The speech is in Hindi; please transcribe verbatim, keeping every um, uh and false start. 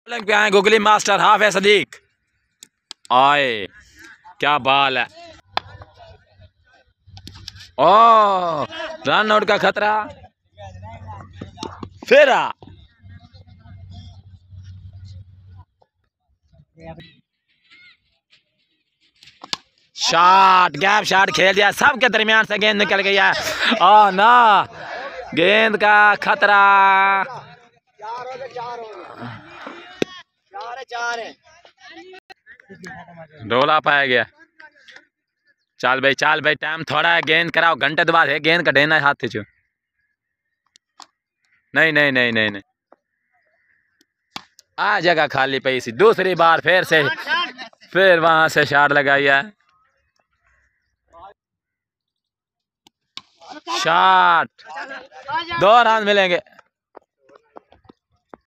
पे आए गुगली मास्टर हाफिज सदीक आए, क्या बाल है। ओ रन आउट का खतरा, फिर आ शॉट, गैप शॉट खेल दिया, सबके दरमियान से गेंद निकल गई है। ओ ना, गेंद का खतरा। डोला पाया गया। चल भाई चल भाई, टाइम थोड़ा है, गेंद कराओ, घंटे के बाद है गेंद का देना हाथ से। नहीं नहीं नहीं नहीं नहीं, आ जगह खाली पई सी, दूसरी बार फिर से फिर वहां से शॉट लगाई है। शॉट, दो रन मिलेंगे।